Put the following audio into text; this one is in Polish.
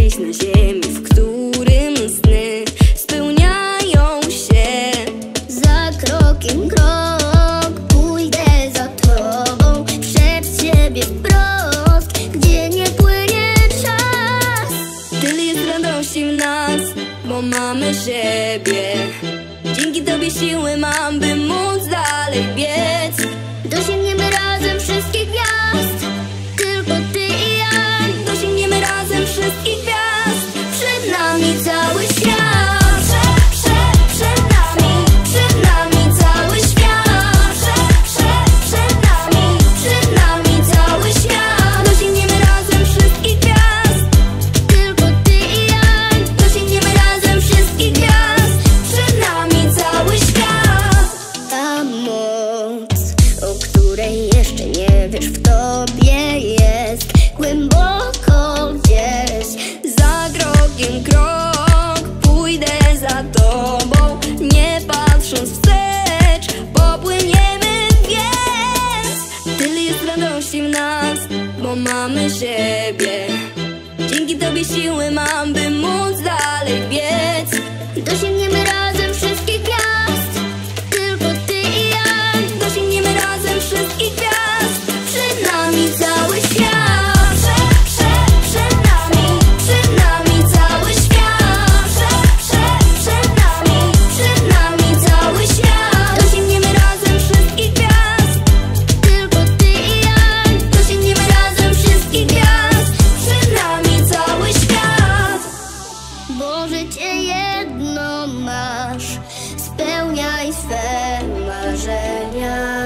gdzieś na ziemi, w którym sny spełniają się. Za krokiem krok pójdę za tobą, przed siebie wprost, gdzie nie płynie czas. Tyle jest radości w nas, bo mamy siebie. Dzięki tobie siły mam, by móc dalej biec. Dosięgniemy razem wszystkich gwiazd, tylko ty i ja. Dosięgniemy razem wszystkich gwiazd. Przed nami cały świat. Przed nami cały świat. Przed nami cały świat. Dosięgniemy razem wszystkich gwiazd. Tylko ty i ja. Dosięgniemy razem wszystkich gwiazd. Przed nami cały świat. Ta moc, o której jeszcze nie wiesz, w tobie jest głęboko gdzieś. Za krokiem krok pójdę za tobą, nie patrząc wstecz, popłyniemy więc. Tyle jest radości w nas, bo mamy siebie. Dzięki tobie siły mam, by móc dalej biec. Dosięgniemy razem wszystkich gwiazd, tylko ty i ja. Dosięgniemy razem wszystkich gwiazd. Przed nami cały świat. Przed nami cały świat. Przed nami cały świat. Dosięgniemy razem wszystkich gwiazd. Tylko ty i ja. Dosięgniemy razem wszystkich gwiazd. Przed nami cały świat. Bo życie jedno masz, spełniaj swe marzenia.